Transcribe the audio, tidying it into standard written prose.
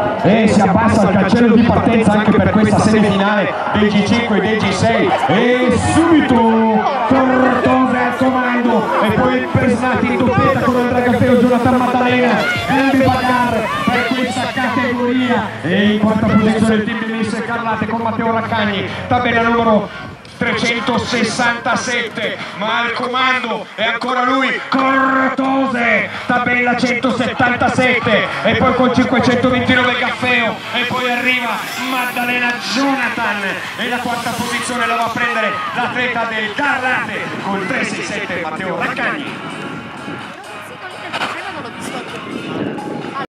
e si abbassa il cancello di partenza anche per questa semifinale del G5 e del G6 e subito Cortose al comando e poi Pesnati in doppietta con Andrea Gaffeo, Jonathan Maddalena, grande bagarre per questa categoria e in quarta posizione il team di Misse Carlate con Matteo Raccagni, tabella numero 367, ma al comando è ancora lui, Cortose, tabella 177 e poi con 529 Gaffeo e poi arriva Maddalena Jonathan e la quarta posizione la va a prendere l'atleta del Carlate con 367 Matteo Raccagni.